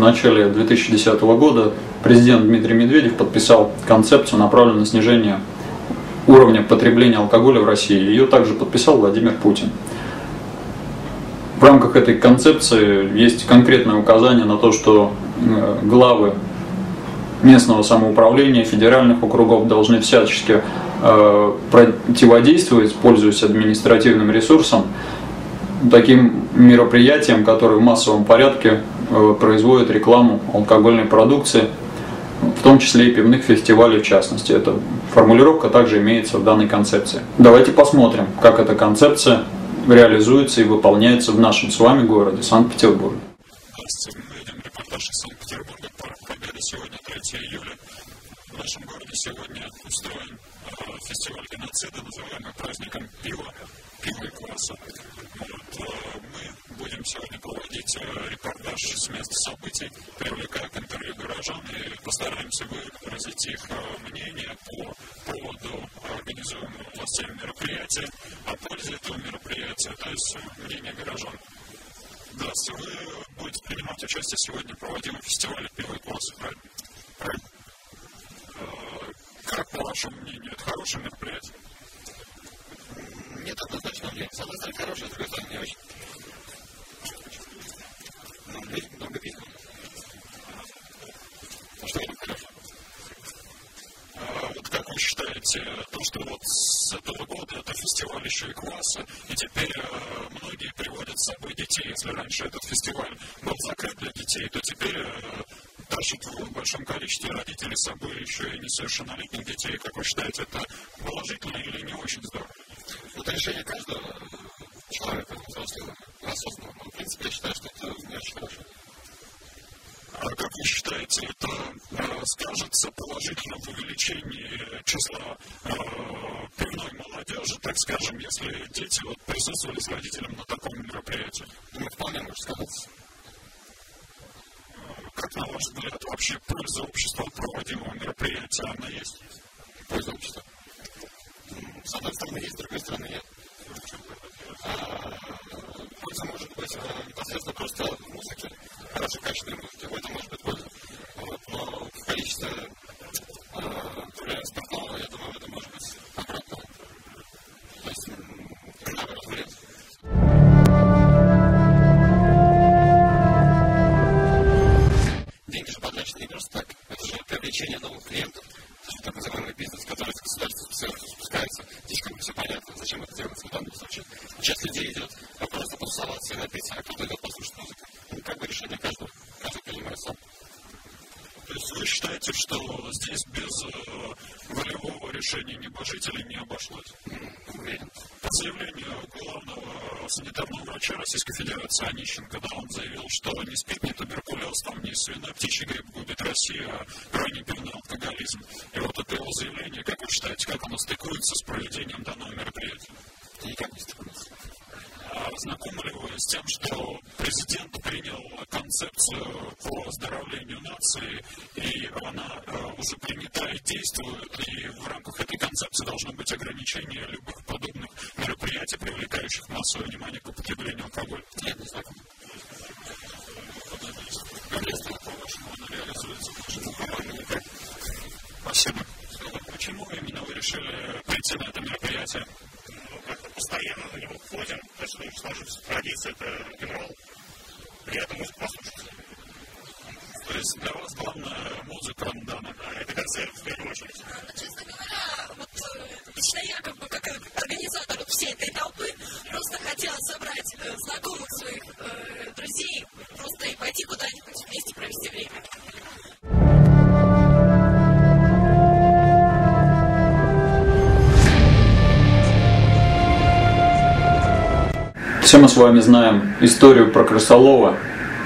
начале 2010 года президент Дмитрий Медведев подписал концепцию, направленную на снижение уровня потребления алкоголя в России. Ее также подписал Владимир Путин. В рамках этой концепции есть конкретное указание на то, что главы местного самоуправления, федеральных округов должны всячески противодействовать, пользуясь административным ресурсом, таким мероприятиям, которые в массовом порядке производят рекламу алкогольной продукции, в том числе и пивных фестивалей в частности. Эта формулировка также имеется в данной концепции. Давайте посмотрим, как эта концепция реализуется и выполняется в нашем с вами городе Санкт-Петербурге. Здравствуйте, мы видим репортаж из Санкт-Петербурга, Парк Победы. Сегодня 3 июля. В нашем городе сегодня устроен фестиваль геноцида, называемый праздником пива и кваса. Мы будем сегодня проводить репортаж с места событий, привлекая к интервью горожан и постараемся выразить их мнение по поводу организуемого властями мероприятия, о пользе этого мероприятия, то есть мнение горожан. Здравствуйте, вы будете принимать участие сегодня в проводимом фестивале пива и кваса, правильно? Как, по вашему мнению, это хорошее мероприятие? Нет, однозначно нет. С одной стороны, хорошее, с другой стороны, не очень. Люди много пить. А что в этом хорошего? Вот как вы считаете, то, что вот с этого года это фестиваль еще и кваса, и теперь многие приводят с собой детей, если раньше этот фестиваль был закрыт для детей, то теперь тащат в большом количестве родителей с собой еще и несовершеннолетних детей. Как вы считаете, это положительно или не очень здорово? Это решение каждого человека, взрослого, осознанного. В принципе, я считаю, что это не очень хорошо. А как вы считаете, это скажется положительно в увеличении числа пивной молодежи, так скажем, если дети вот присутствовали с родителем на таком мероприятии? Думаю, вполне может сказаться. Как, на ваш взгляд, вообще польза общества от проводимого мероприятия, она есть? Польза общества? С одной стороны есть, с другой стороны нет. Польза может быть непосредственно просто в музыке, хорошей качественной музыке, в этом может быть польза. Но в количестве спиртного, я думаю, это может быть обратно. То есть, наоборот, вред. Деньги же потрачены не просто так. Это же привлечение новых клиентов. Это же так называемый бизнес, который с государства спускается. Здесь как бы все понятно, зачем это делается в данном случае. Часть людей идет просто потусоваться и напиться, а кто-то идет послушать музыку. Как бы решение каждого. Каждый принимает сам. То есть вы считаете, что здесь без волевого решения небожителей не обошлось? Уверен. По заявлению главного санитарного врача Российской Федерации Онищенко, да, он заявил, что не спит ни туберкулез, там, ни свиной птичий грипп губит Россию, а крайне пивной алкоголизм. И вот это его заявление, как вы считаете, как оно стыкуется с проведением данного мероприятия? Никак не стыкуется. А знакомы ли вы с тем, что президент принял концепцию по оздоровлению нации, и она уже принята и действует, и в рамках этой концепции должно быть ограничение любых подобных мероприятий, привлекающих массовое внимание к употреблению алкоголя? Нет, не знаком. Как по-вашему она реализуется? Спасибо. Почему именно вы решили прийти на это мероприятие? Как-то постоянно на него ходим, то есть сложится традиция, это рок-н-ролл. Приятно музыку послушать. То есть для вас главная музыка, да, это концерт в первую очередь. Честно говоря, вот лично я как организатор всей этой толпы просто хотела собрать знакомых своих друзей, просто и пойти куда-нибудь вместе провести время. Все мы с вами знаем историю про крысолова.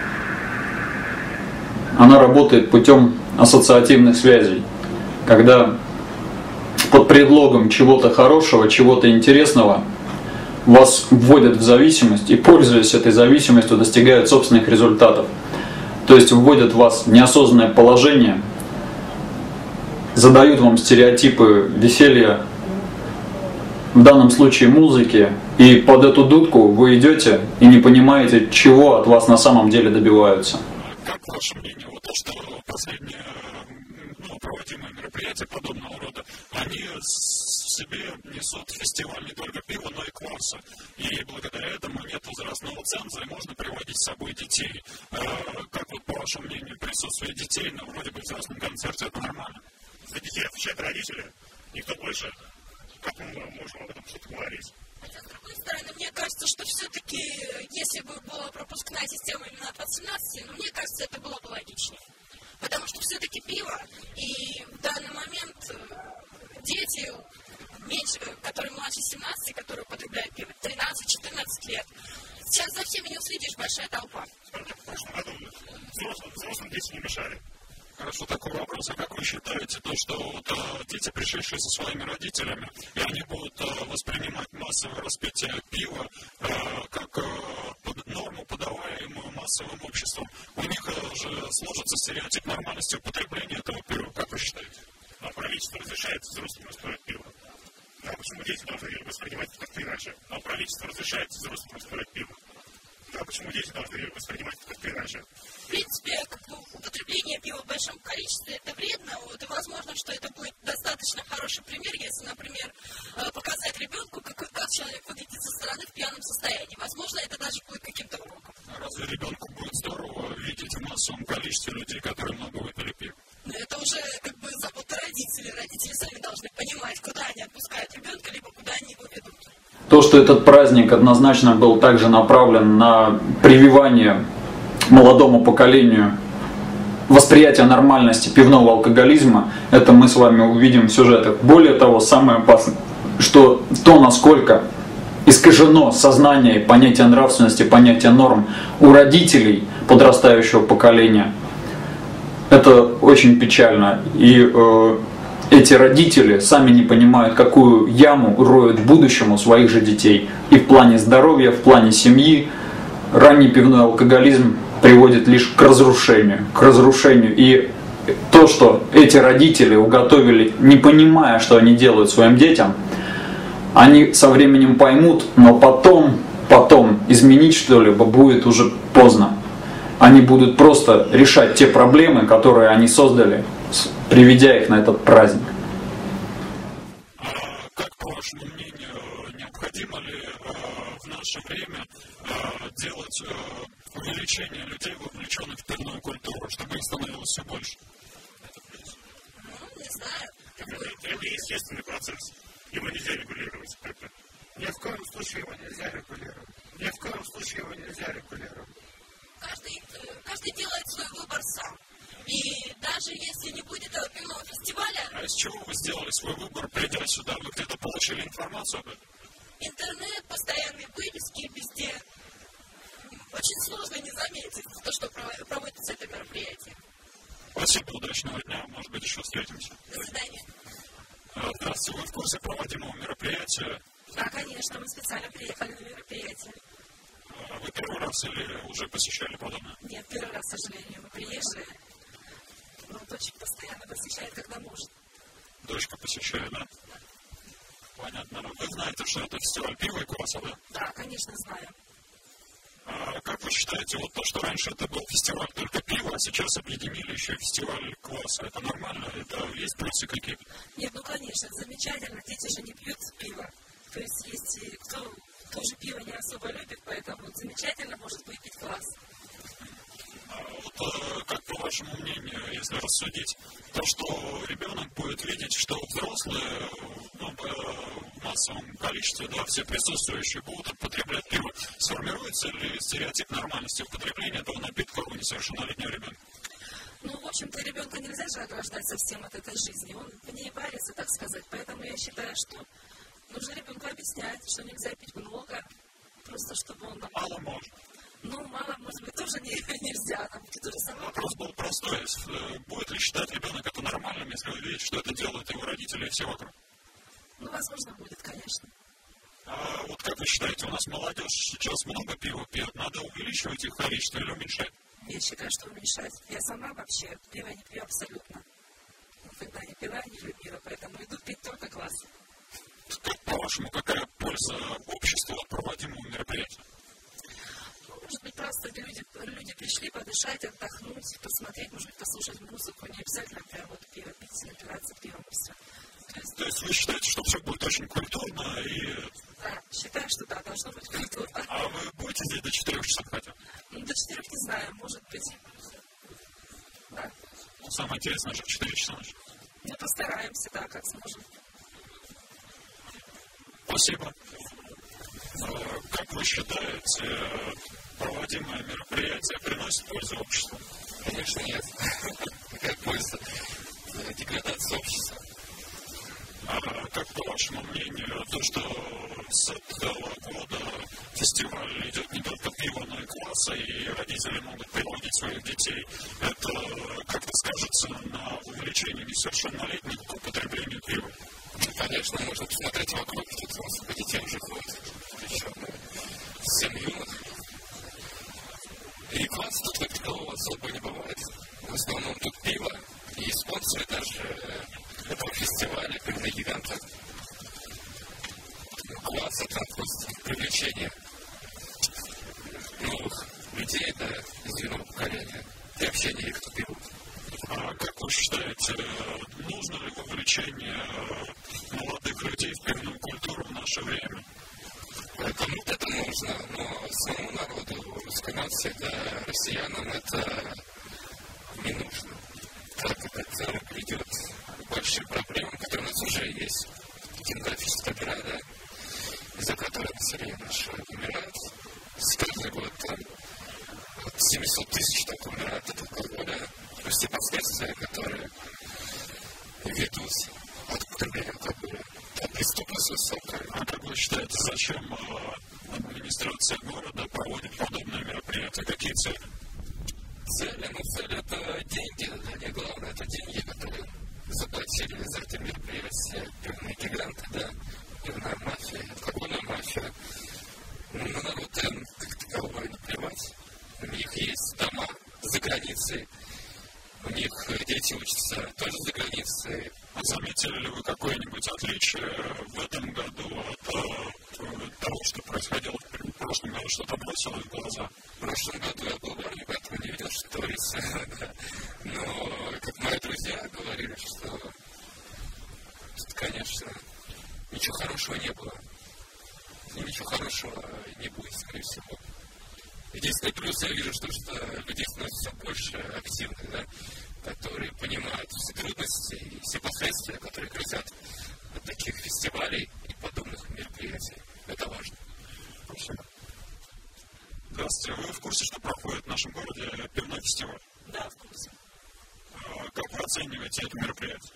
Она работает путем ассоциативных связей, когда под предлогом чего-то хорошего, чего-то интересного вас вводят в зависимость и, пользуясь этой зависимостью, достигают собственных результатов. То есть вводят вас в неосознанное положение, задают вам стереотипы веселья, в данном случае музыки, и под эту дудку вы идете и не понимаете, чего от вас на самом деле добиваются. Как как ваше мнение, вот то, что последние проводимые мероприятия подобного рода, они в себе несут фестиваль не только пива, но и кваса. И благодаря этому нет возрастного ценза, и можно приводить с собой детей. Как вот, по вашему мнению, присутствие детей на вроде бы взрослом концерте, это нормально? За детей отвечают родители. Никто больше. Как мы можем об этом что-то говорить? Хотя, с другой стороны, мне кажется, что все-таки, если бы была пропускная система именно от 18, мне кажется, это было бы логичнее. Потому что все-таки пиво, и в данный момент дети, которые младше 17, которые употребляют пиво, 13-14 лет, сейчас за всеми не уследишь, большая толпа. В прошлом году взрослым дети не мешали. Хорошо, такой вопрос. А как вы считаете, что дети, пришедшие со своими родителями, и они будут воспринимать массовое распитие пива как норму, подаваемую массовым обществом? У них же сложится стереотип нормальности употребления этого пива. Как вы считаете? А правительство разрешает взрослым распивать пиво. А почему дети должны воспринимать это как-то иначе? А правительство разрешает взрослым распивать пиво. А почему дети должны воспринимать это как-то иначе? В принципе, употребление пива в большом количестве это вредно, и возможно, что это будет достаточно хороший пример, если, например, показать ребенку, как человек выглядит со стороны в пьяном состоянии. Возможно, это даже будет каким-то уроком. Разве ребенку будет здорово видеть в массовом количестве людей, которые много выпили пива? Но это уже забота родителей. Родители сами должны понимать, куда они отпускают ребенка, либо куда они его ведут. То, что этот праздник однозначно был также направлен на прививание молодому поколению восприятия нормальности пивного алкоголизма, это мы с вами увидим в сюжетах. Более того, самое опасное, что то, насколько искажено сознание и понятие нравственности, понятие норм у родителей подрастающего поколения, это очень печально. И эти родители сами не понимают, какую яму роют в будущем у своих же детей. И в плане здоровья, в плане семьи. Ранний пивной алкоголизм приводит лишь к разрушению. И то, что эти родители уготовили, не понимая, что они делают своим детям, они со временем поймут, но потом изменить что-либо будет уже поздно. Они будут просто решать те проблемы, которые они создали, приведя их на этот праздник. Как, по вашему мнению, необходимо ли в наше время делать увеличение людей, вовлеченных в пивную культуру, чтобы их становилось все больше? Не знаю. Это естественный процесс. Его нельзя регулировать. Ни в коем случае его нельзя регулировать. Ни в коем случае его нельзя регулировать. Каждый делает свой выбор сам. И даже если не будет пивного фестиваля... А из чего вы сделали свой выбор, придя сюда? Вы где-то получили информацию об этом? Интернет, постоянные вывески везде. Очень сложно не заметить то, что проводится это мероприятие. Спасибо, удачного дня. Может быть, еще встретимся. До свидания. Здравствуйте, вы в курсе проводимого мероприятия? Да, конечно, мы специально приехали на мероприятие. Вы первый раз или уже посещали подобное? Нет, первый раз, к сожалению, мы приезжали. Но дочь постоянно посещает, когда может. Дочка посещает, да? Понятно. Вы знаете, что это фестиваль пива и кваса, да? Да, конечно, знаю. Как вы считаете, вот то, что раньше это был фестиваль только пива, а сейчас объединили еще и фестиваль кваса, это нормально? Это есть плюсы какие-то? Нет, ну конечно, замечательно. Дети же не пьют пиво. То есть есть и кто тоже пиво не особо любит, поэтому замечательно может выпить квас. Вот как по вашему мнению, если рассудить, то, что ребенок будет видеть, что взрослые в массовом количестве, да, все присутствующие будут употреблять пиво, сформируется ли стереотип нормальности употребления этого напитка у несовершеннолетнего ребенка? Ну, в общем-то, ребенка нельзя же ограждать совсем от этой жизни, он в ней варится, так сказать, поэтому я считаю, что нужно ребенку объяснять, что нельзя пить много, просто чтобы он... Мало можно. Ну, мало, может быть, тоже нельзя. Там, вопрос был простой. Будет ли считать ребенок это нормальным, если увидит, что это делают его родители и все вокруг? Ну, возможно, будет, конечно. А вот как вы считаете, у нас молодежь сейчас много пива пьет? Надо увеличивать их количество или уменьшать? Я считаю, что уменьшать. Я сама вообще пиво не пью абсолютно. Когда не пила, не любила, поэтому иду пить только квас. Как, по-вашему, какая польза обществу от проводимого мероприятия? Может быть, просто люди пришли подышать, отдохнуть. есть вы считаете, что все будет очень культурно и... Да, считаю, что да, должно быть культурно. А вы будете здесь до 4 часов хотя? До 4 не знаю, может быть. Да. Самое интересное же в 4 часа ночи. Мы постараемся, да, как сможем. Спасибо. Как вы считаете, проводимое мероприятие приносит пользу обществу? Конечно, нет. Какая польза? Деградация общества. А как по вашему мнению, то, что с этого года фестиваль идет не только пиво, но и класса, и родители могут приводить своих детей, это как-то скажется на увеличении несовершеннолетних к употреблению пива? Конечно, можно посмотреть вокруг, тут сколько детей уже ходит, причем всем юных. И класс тут как такового особо не бывает. В основном тут пиво, и спонсоры даже этого фестиваля, пивные гиганты. Класс — это просто привлечение новых людей, да, из юного поколения, и общение их тут пивом. А как вы считаете, нужно ли вовлечение молодых людей в пивную культуру в наше время? Кому-то это нужно, но самому народу, русской нации, да, россиянам это не нужно, так как это приведет к большим проблемам, которые у нас уже есть. Демографическая дыра, да, из-за которой население наше умирает. С каждый год там от 700 тысяч так умирает от алкоголя. Все последствия, которые ведут от употребления алкоголя. Там преступность высокая. А как вы считаете, зачем администрация города проводит подобные мероприятия? Какие цели? Цели? Ну, цель — это деньги. Для них главное — это деньги, которые заплатили за это мероприятие пивные гиганты, да, пивная мафия, алкогольная мафия. Но народ им как таковое не плевать. У них есть дома за границей. У них дети учатся тоже за границей. Заметили ли вы какое-нибудь отличие в этом году от того, что происходило в прошлом году, что-то бросилось в глаза? В прошлом году я был в Армии, поэтому не видел, что творится. Но, как мои друзья говорили, что тут, конечно, ничего хорошего не было. И ничего хорошего не будет, скорее всего. Единственный плюс я вижу, что людей становится все больше активных, да, которые понимают все трудности и все последствия, которые грозят от таких фестивалей и подобных мероприятий. Это важно. Спасибо. Здравствуйте. Вы в курсе, что проходит в нашем городе пивной фестиваль? Да, в курсе. Как вы оцениваете это мероприятие?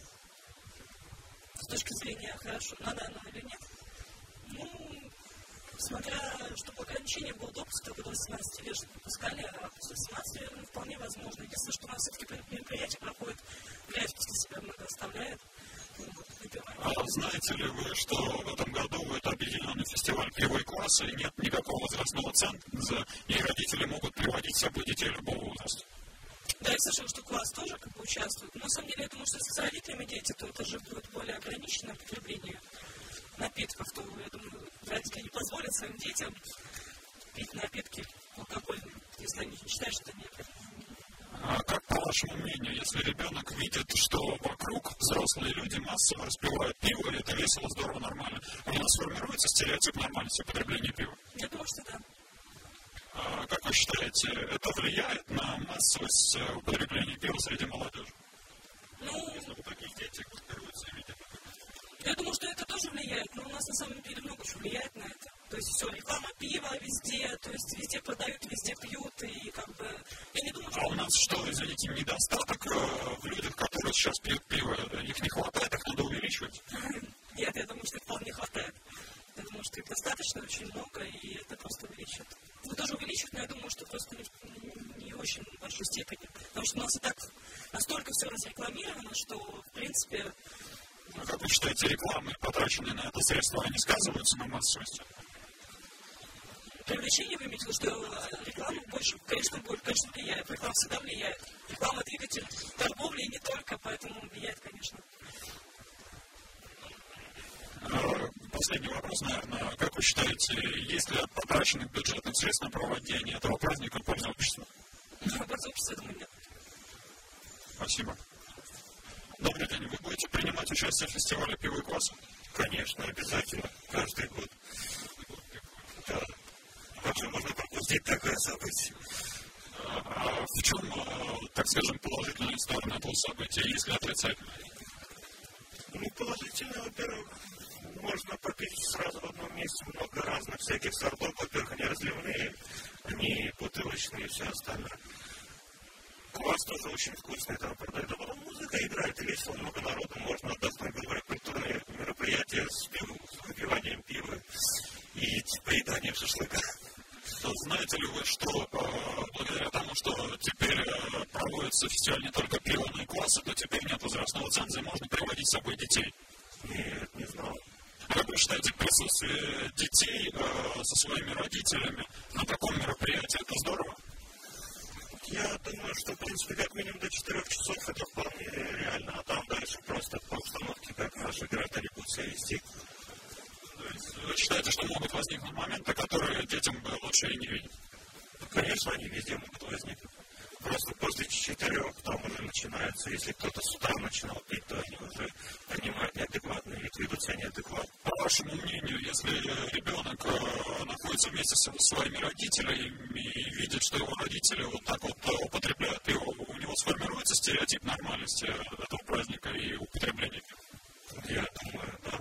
С точки зрения, хорошо, надо оно или нет? Ну, смотря, чтобы ограничение было допуск только до 18 лет, чтобы выпускали, а после 18 лет вполне возможно. Единственное, что у нас все-таки мероприятие проходит, грязь после себя много оставляет. А знаете ли вы, что в этом году это объединенный фестиваль пива и класса, и нет никакого возрастного центра, и родители могут приводить с собой детей любого возраста? Да, я слышала, что класс тоже как бы участвует. Но на самом деле, я думаю, что если с родителями дети, то это же будет более ограниченное потребление напитков, то, я думаю, родители не позволят своим детям пить напитки алкогольные, если они считают, что это необходимо. А как, по вашему мнению, если ребенок видит, что вокруг взрослые люди массово распивают пиво, и это весело, здорово, нормально, у нас сформируется стереотип нормальности употребления пива? Я думаю, что да. А как вы считаете, это влияет на массовость употребления пива среди молодежи? Ну, если вот такие дети группируются и видят это? Я думаю, что это тоже влияет, но у нас на самом деле много чего влияет на это. То есть все, реклама пива везде, то есть везде продают, везде пьют, и как бы, я не думаю, что... А у нас что, извините, недостаток в людях, которые сейчас пьют пиво, их не хватает, их надо увеличивать? Нет, я думаю, что их вполне хватает. Я думаю, что их достаточно очень много, и это просто увеличит. Ну, тоже увеличит, но я думаю, что просто не очень в большой степени. Потому что у нас и так настолько все разрекламировано, что, в принципе... А как вы считаете, рекламы, потраченные на это средства, они сказываются на массовости? Привлечение, вы имеете в виду, что реклама больше, конечно, влияет. Реклама всегда влияет. Реклама — двигатель торговли, и не только, поэтому влияет, конечно. Последний вопрос, наверное. Как вы считаете, есть ли от потраченных бюджетных средств на проведение этого праздника польза обществу? Польза обществу, я думаю, нет. Спасибо. Добрый день. Вы будете будете принимать участие в фестивале пива и кваса? Конечно, обязательно. Каждый год. Да. Как же можно пропустить такое событие? А в чем, так скажем, положительная сторона этого события, если отрицательная? Ну, положительно, во-первых, можно попить сразу в одном месте много разных всяких сортов. Во-первых, они разливные, они бутылочные и все остальное. Квас тоже очень вкусный, там продают. А потом музыка играет, и весело, много народу. Можно отдохнуть, говоря, культурные мероприятия с пивом, с выпиванием пива и поеданием шашлыка. Знаете ли вы, что благодаря тому, что теперь проводится фестиваль не только пива, но и кваса, то теперь нет возрастного ценза, и можно приводить с собой детей? Нет, не знал. Как вы считаете, присутствие детей со своими родителями на таком мероприятии, это здорово? Я думаю, что, в принципе, как минимум до 4 часов это вполне реально, а там дальше просто по обстановке, как наши граждане будут себя вести. Вы считаете, что могут возникнуть моменты, которые детям бы лучше и не видеть? Конечно, они везде могут возникнуть. Просто после 4 там уже начинается, если кто-то с утра начинал пить, то они уже принимают неадекватный вид, ведут себя неадекватно. По вашему мнению, если ребенок находится вместе со своими родителями и видит, что его родители вот так вот употребляют пиво, у него сформируется стереотип нормальности этого праздника и употребления пива? Я думаю, да.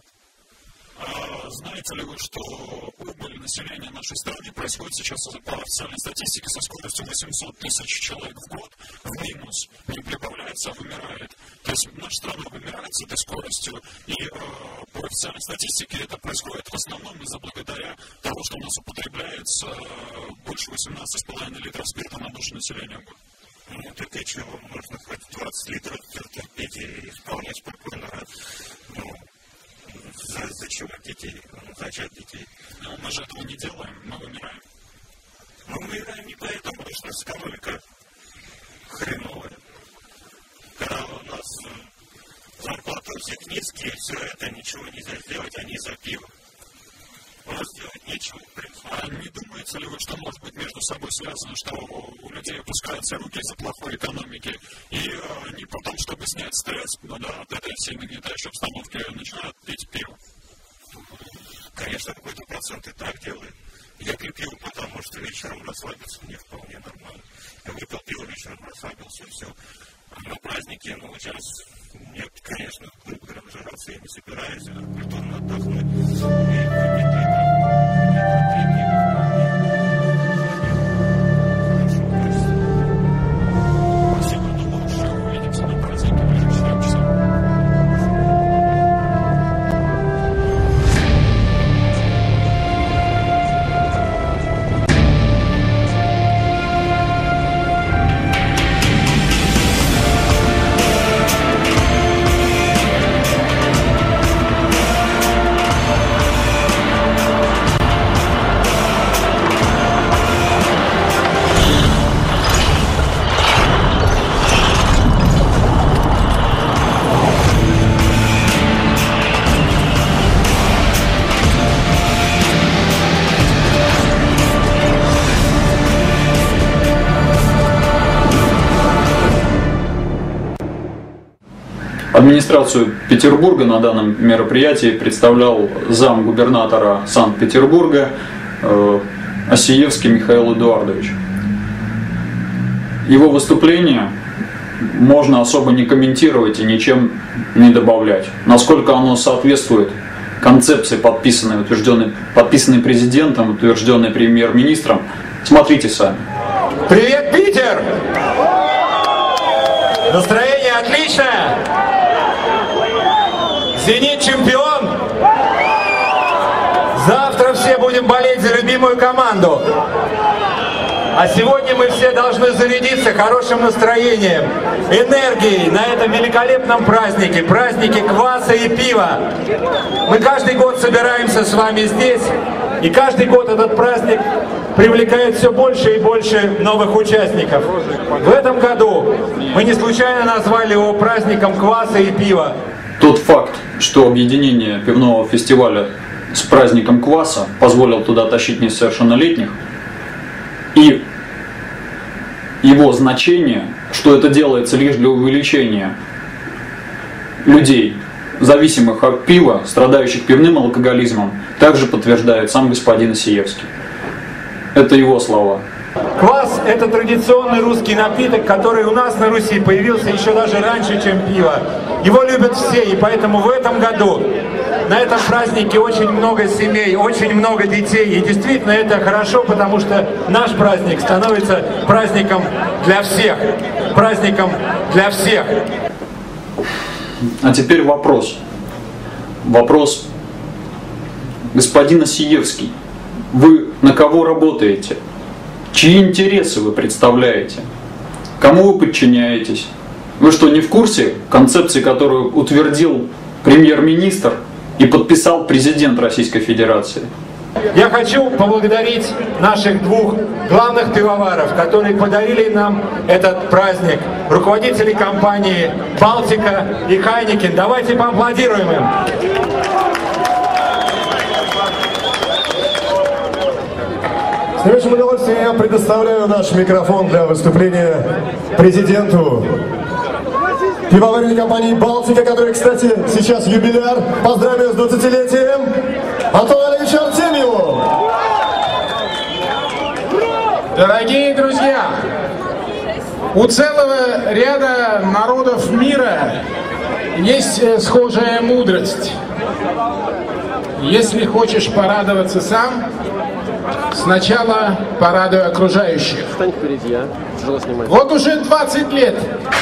Знаете ли вы, что убыль населения нашей страны происходит сейчас по официальной статистике со скоростью 800 тысяч человек в год в минус, не прибавляется, а вымирает. То есть наша страна вымирает с этой скоростью, и по официальной статистике это происходит в основном из-за благодаря того, что у нас употребляется больше 18,5 литров спирта на душу населения в год. Ну, так и чего, можно хоть 20 литров терпеть и вполне спокойно, зачем детей, зачать детей. Но мы же этого не делаем, мы вымираем. Мы вымираем не поэтому, потому что у нас экономика хреновая. Когда у нас зарплаты у всех низкие, все это ничего нельзя сделать, они за пиво. У нас делать нечего, в принципе. А не думаете ли вы, что может быть между собой связано, что у людей опускаются руки из-за плохой экономики, и они потом, чтобы снять стресс от этой всей нагнетающей обстановки, начинают пить пиво? Конечно, какой-то процент и так делает. Я пью пиво, потому что вечером расслабиться мне вполне нормально. Я выпил пиво, вечером расслабился, и все. А на празднике, сейчас мне, конечно, грубо нажираться я не собираюсь, культурно отдохнуть и выпить Администрацию Петербурга на данном мероприятии представлял замгубернатора Санкт-Петербурга Осиевский Михаил Эдуардович. Его выступление можно особо не комментировать и ничем не добавлять. Насколько оно соответствует концепции, подписанной президентом, утвержденной премьер-министром, смотрите сами. Привет, Питер! Настроение отличное! «Зенит» чемпион! Завтра все будем болеть за любимую команду. А сегодня мы все должны зарядиться хорошим настроением, энергией на этом великолепном празднике, празднике кваса и пива. Мы каждый год собираемся с вами здесь, и каждый год этот праздник привлекает все больше и больше новых участников. В этом году мы не случайно назвали его праздником кваса и пива. Тот факт, что объединение пивного фестиваля с праздником кваса позволил туда тащить несовершеннолетних, и его значение, что это делается лишь для увеличения людей, зависимых от пива, страдающих пивным алкоголизмом, также подтверждает сам господин Осиевский. Это его слова. Квас – это традиционный русский напиток, который у нас на Руси появился еще даже раньше, чем пиво. Его любят все, и поэтому в этом году на этом празднике очень много семей, очень много детей. И действительно это хорошо, потому что наш праздник становится праздником для всех. Праздником для всех. А теперь вопрос. Вопрос. Господин Осиевский, вы на кого работаете? Чьи интересы вы представляете? Кому вы подчиняетесь? Вы что, не в курсе концепции, которую утвердил премьер-министр и подписал президент Российской Федерации? Я хочу поблагодарить наших двух главных пивоваров, которые подарили нам этот праздник. Руководители компании «Балтика» и «Хайникен». Давайте поаплодируем им. С наибольшим удовольствием я предоставляю наш микрофон для выступления президенту пивоваренной компании «Балтика», который, кстати, сейчас юбиляр. Поздравляю с 20-летием Антону Олеговичу Артемьеву. Дорогие друзья, у целого ряда народов мира есть схожая мудрость. Если хочешь порадоваться сам, сначала порадуй окружающих. Вот уже 20 лет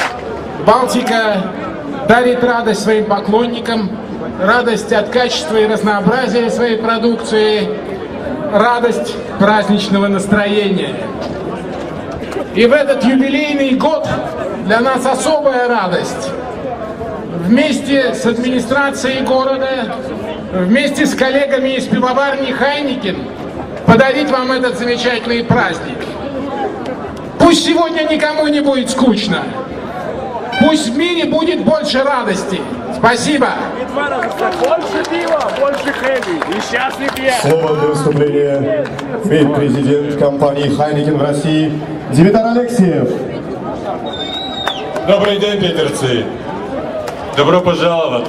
Балтика дарит радость своим поклонникам, радость от качества и разнообразия своей продукции, радость праздничного настроения. И в этот юбилейный год для нас особая радость. Вместе с администрацией города, вместе с коллегами из пивоварни «Хайникен» подарить вам этот замечательный праздник. Пусть сегодня никому не будет скучно. Пусть в мире будет больше радости. Спасибо. Больше пива, больше хэви. И счастлив я. Слово для выступления имеет президент компании «Хайникен» в России Димитр Алексеев. Добрый день, питерцы. Добро пожаловать.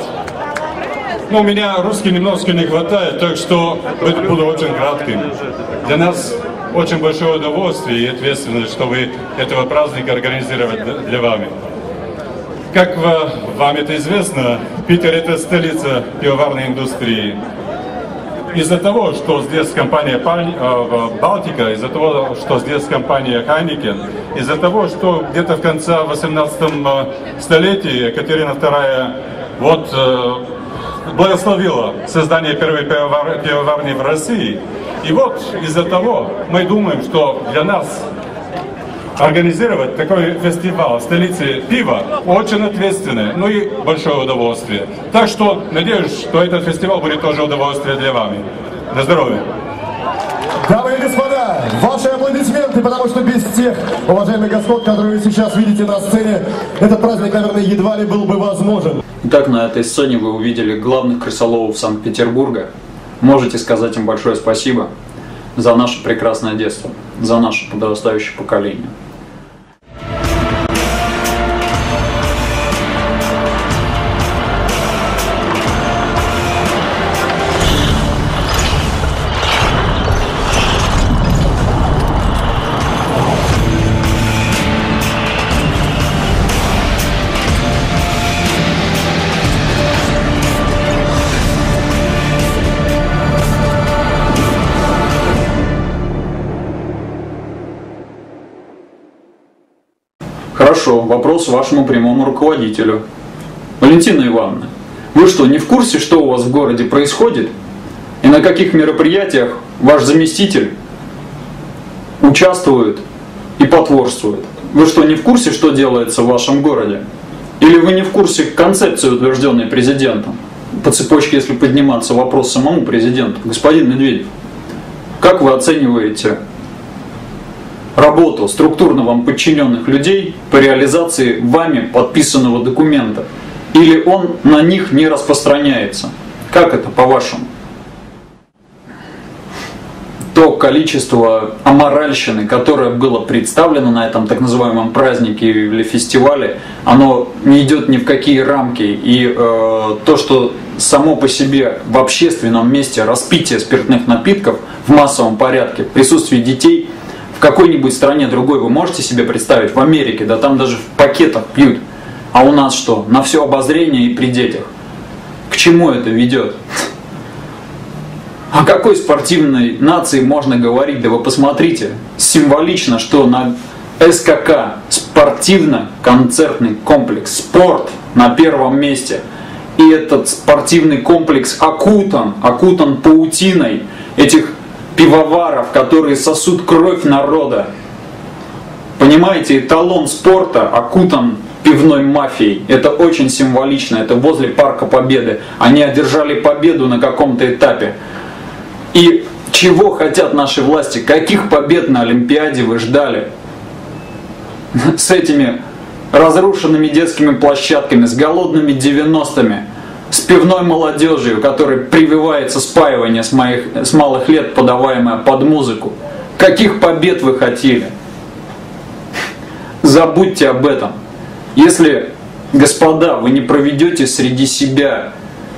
У меня русский немножко не хватает, так что буду очень кратким. Для нас очень большое удовольствие и ответственность, что вы этого праздника организировали для вами. Как вам это известно, Питер – это столица пивоварной индустрии. Из-за того, что здесь компания «Балтика», из-за того, что здесь компания «Хайникен», из-за того, что где-то в конце 18 столетия Екатерина II благословила создание первой пивоварни в России. И вот из-за того мы думаем, что для нас организировать такой фестиваль в столице пива очень ответственно, и большое удовольствие. Так что надеюсь, что этот фестиваль будет тоже удовольствие для вас. На здоровье! Дамы и господа, ваши аплодисменты, потому что без тех уважаемых господ, которые вы сейчас видите на сцене, этот праздник, наверное, едва ли был бы возможен. Итак, на этой сцене вы увидели главных крысоловов Санкт-Петербурга. Можете сказать им большое спасибо за наше прекрасное детство, за наше подрастающее поколение. Хорошо, вопрос вашему прямому руководителю. Валентина Ивановна, вы что, не в курсе, что у вас в городе происходит? И на каких мероприятиях ваш заместитель участвует и потворствует? Вы что, не в курсе, что делается в вашем городе? Или вы не в курсе концепции, утвержденной президентом? По цепочке, если подниматься, вопрос самому президенту. Господин Медведев, как вы оцениваете работу структурно вам подчиненных людей по реализации вами подписанного документа? Или он на них не распространяется? Как это по-вашему? то количество аморальщины, которое было представлено на этом так называемом празднике или фестивале, оно не идет ни в какие рамки. И то, что само по себе в общественном месте распитие спиртных напитков в массовом порядке, присутствие детей в какой-нибудь стране другой, вы можете себе представить, в Америке, да там даже в пакетах пьют. А у нас что? На все обозрение и при детях. К чему это ведет? О какой спортивной нации можно говорить? Да вы посмотрите, символично, что на СКК, спортивно-концертный комплекс, спорт на первом месте. И этот спортивный комплекс окутан паутиной этих пивоваров, которые сосут кровь народа. Понимаете, эталон спорта окутан пивной мафией. Это очень символично, это возле Парка Победы. Они одержали победу на каком-то этапе. И чего хотят наши власти? Каких побед на Олимпиаде вы ждали? С этими разрушенными детскими площадками, с голодными 90-ми, с пивной молодежью, которой прививается спаивание с малых лет, подаваемое под музыку. Каких побед вы хотели? Забудьте об этом. Если, господа, вы не проведете среди себя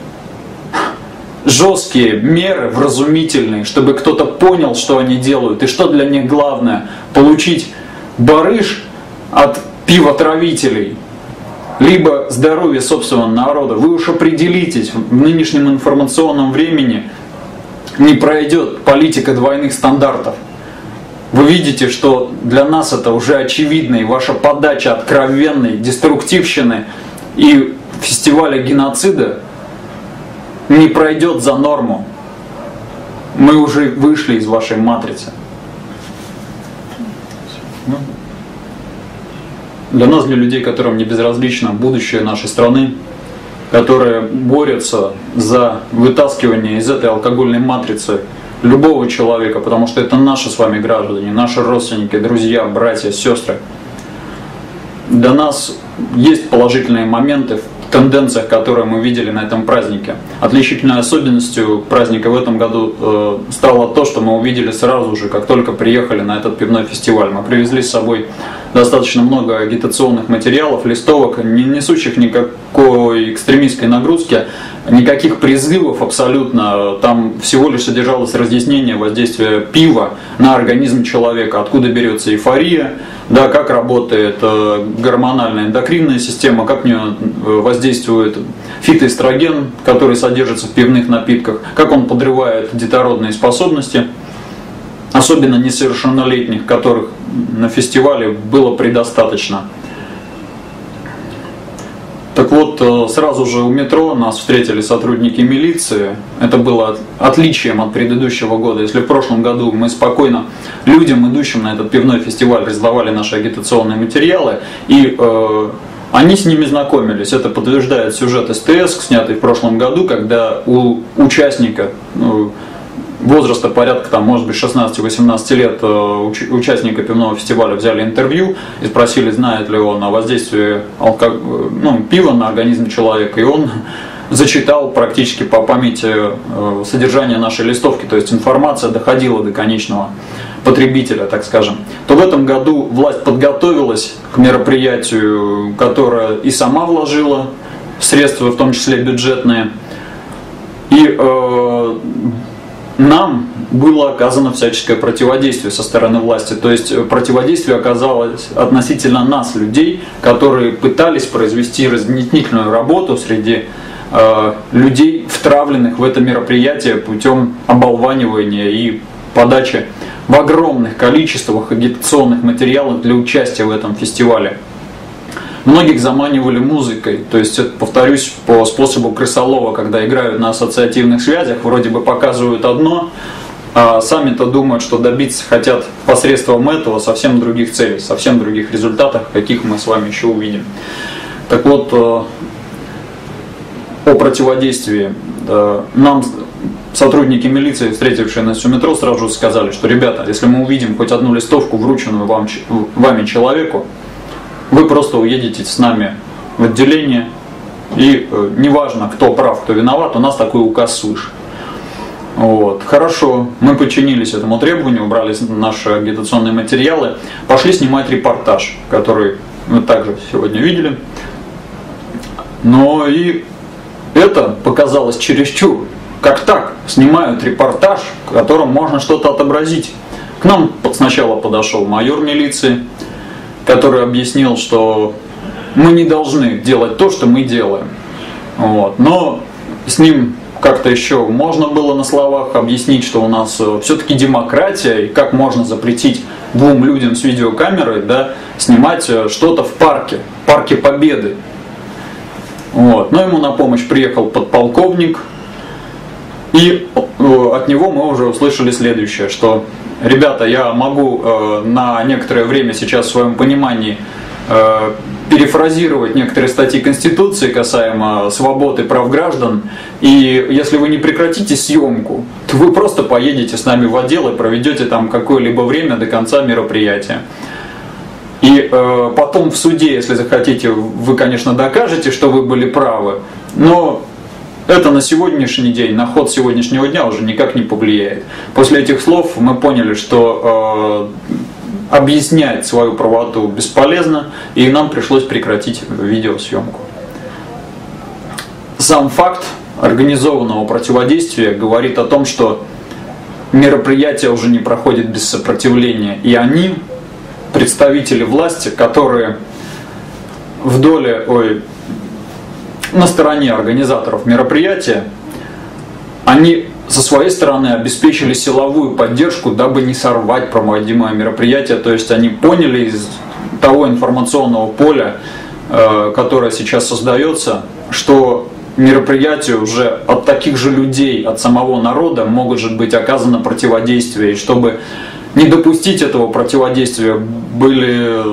жесткие меры, вразумительные, чтобы кто-то понял, что они делают, и что для них главное, получить барыш от пивотравителей, либо здоровье собственного народа, вы уж определитесь, в нынешнем информационном времени не пройдет политика двойных стандартов. Вы видите, что для нас это уже очевидно, и ваша подача откровенной деструктивщины и фестиваля геноцида не пройдет за норму. Мы уже вышли из вашей матрицы. Для нас, для людей, которым не безразлично будущее нашей страны, которые борются за вытаскивание из этой алкогольной матрицы любого человека, потому что это наши с вами граждане, наши родственники, друзья, братья, сестры. Для нас есть положительные моменты в тенденциях, которые мы видели на этом празднике. Отличительной особенностью праздника в этом году стало то, что мы увидели сразу же, как только приехали на этот пивной фестиваль. Мы привезли с собой достаточно много агитационных материалов, листовок, не несущих никакой экстремистской нагрузки, никаких призывов абсолютно. Там всего лишь содержалось разъяснение воздействия пива на организм человека, откуда берется эйфория, да, как работает гормональная эндокринная система, как в нее воздействует фитоэстроген, который содержится в пивных напитках, как он подрывает детородные способности, особенно несовершеннолетних, которых на фестивале было предостаточно. Так вот, сразу же у метро нас встретили сотрудники милиции. Это было отличием от предыдущего года. Если в прошлом году мы спокойно людям, идущим на этот пивной фестиваль, раздавали наши агитационные материалы, и они с ними знакомились. Это подтверждает сюжет СТС, снятый в прошлом году, когда у участника возраста порядка, там, может быть, 16-18 лет участника пивного фестиваля взяли интервью и спросили, знает ли он о воздействии пива на организм человека, и он зачитал практически по памяти содержание нашей листовки, то есть информация доходила до конечного потребителя, так скажем. То в этом году власть подготовилась к мероприятию, которое и сама вложила средства, в том числе бюджетные, и нам было оказано всяческое противодействие со стороны власти. То есть противодействие оказалось относительно нас, людей, которые пытались произвести разъяснительную работу среди людей, втравленных в это мероприятие путем оболванивания и подачи в огромных количествах агитационных материалов для участия в этом фестивале. Многих заманивали музыкой, то есть, повторюсь, по способу крысолова, когда играют на ассоциативных связях, вроде бы показывают одно, а сами-то думают, что добиться хотят посредством этого совсем других целей, совсем других результатов, каких мы с вами еще увидим. Так вот, о противодействии. Нам сотрудники милиции, встретившие нас у метро, сразу же сказали, что, ребята, если мы увидим хоть одну листовку, врученную вами человеку, вы просто уедете с нами в отделение, и неважно, кто прав, кто виноват, у нас такой указ свыше. Вот. Хорошо, мы подчинились этому требованию, убрали наши агитационные материалы, пошли снимать репортаж, который мы также сегодня видели. Но и это показалось чересчур. Как так? Снимают репортаж, в котором можно что-то отобразить. К нам сначала подошел майор милиции, который объяснил, что мы не должны делать то, что мы делаем. Вот. Но с ним как-то еще можно было на словах объяснить, что у нас все-таки демократия, и как можно запретить двум людям с видеокамерой, да, снимать что-то в парке Победы. Вот. Но ему на помощь приехал подполковник, и от него мы уже услышали следующее, что: ребята, я могу на некоторое время сейчас в своем понимании перефразировать некоторые статьи Конституции касаемо свобод и прав граждан, и если вы не прекратите съемку, то вы просто поедете с нами в отдел и проведете там какое-либо время до конца мероприятия. И потом в суде, если захотите, вы, конечно, докажете, что вы были правы, но это на сегодняшний день, на ход сегодняшнего дня уже никак не повлияет. После этих слов мы поняли, что объяснять свою правоту бесполезно, и нам пришлось прекратить видеосъемку. Сам факт организованного противодействия говорит о том, что мероприятие уже не проходит без сопротивления, и они, представители власти, которые на стороне организаторов мероприятия, они со своей стороны обеспечили силовую поддержку, дабы не сорвать проводимое мероприятие. То есть они поняли из того информационного поля, которое сейчас создается, что мероприятию уже от таких же людей, от самого народа может же быть оказано противодействие. И чтобы не допустить этого противодействия, были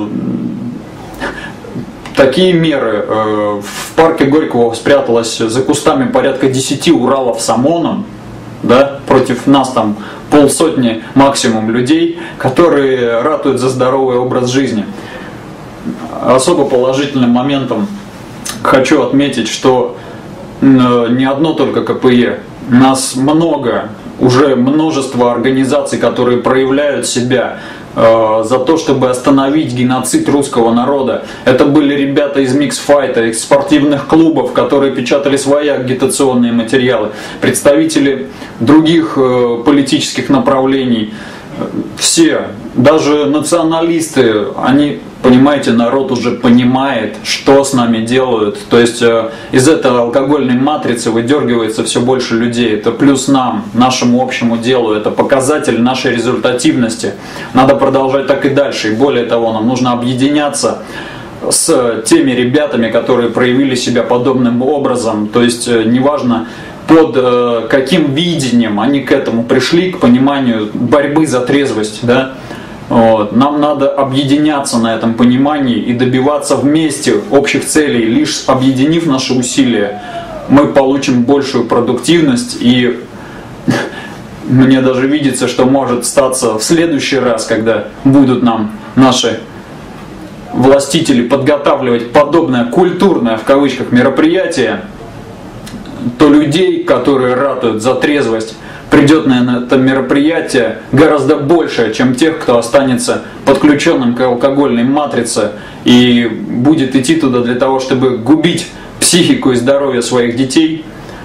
такие меры. В парке Горького спряталось за кустами порядка 10 Уралов с ОМОНом, да, против нас там полсотни максимум людей, которые ратуют за здоровый образ жизни. Особо положительным моментом хочу отметить, что не одно только КПЕ, нас много, уже множество организаций, которые проявляют себя за то, чтобы остановить геноцид русского народа. Это были ребята из миксфайта, из спортивных клубов, которые печатали свои агитационные материалы, представители других политических направлений. Все, даже националисты, они, понимаете, народ уже понимает, что с нами делают. То есть из этой алкогольной матрицы выдергивается все больше людей. Это плюс нам, нашему общему делу, это показатель нашей результативности. Надо продолжать так и дальше. И более того, нам нужно объединяться с теми ребятами, которые проявили себя подобным образом. То есть неважно, под каким видением они к этому пришли, к пониманию борьбы за трезвость, да? Вот. Нам надо объединяться на этом понимании и добиваться вместе общих целей. Лишь объединив наши усилия, мы получим большую продуктивность. И мне даже видится, что может статься в следующий раз, когда будут нам наши властители подготавливать подобное культурное, в кавычках, мероприятие, то людей, которые ратуют за трезвость, придет на это мероприятие гораздо больше, чем тех, кто останется подключенным к алкогольной матрице и будет идти туда для того, чтобы губить психику и здоровье своих детей.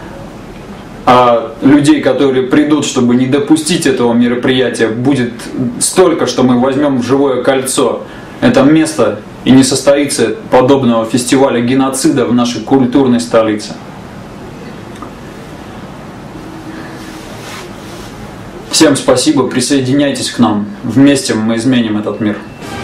А людей, которые придут, чтобы не допустить этого мероприятия, будет столько, что мы возьмем в живое кольцо это место, и не состоится подобного фестиваля геноцида в нашей культурной столице. Всем спасибо, присоединяйтесь к нам. Вместе мы изменим этот мир.